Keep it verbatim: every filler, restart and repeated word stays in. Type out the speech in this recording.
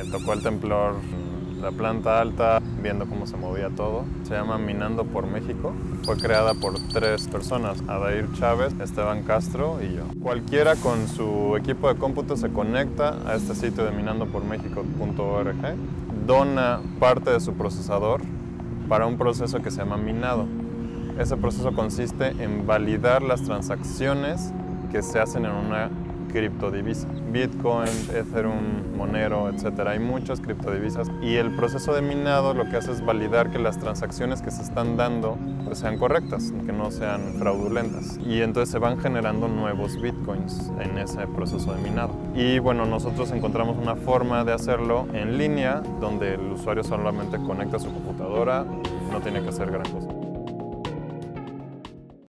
tocó el temblor, la planta alta, viendo cómo se movía todo. Se llama Minando por México. Fue creada por tres personas, Adair Chávez, Esteban Castro y yo. Cualquiera con su equipo de cómputo se conecta a este sitio de minando por méxico punto org, dona parte de su procesador para un proceso que se llama minado. Ese proceso consiste en validar las transacciones que se hacen en una criptodivisa. Bitcoin, Ethereum, Monero, etcétera. Hay muchas criptodivisas y el proceso de minado lo que hace es validar que las transacciones que se están dando pues, sean correctas, que no sean fraudulentas. Y entonces se van generando nuevos Bitcoins en ese proceso de minado. Y bueno, nosotros encontramos una forma de hacerlo en línea donde el usuario solamente conecta su computadora, no tiene que hacer gran cosa.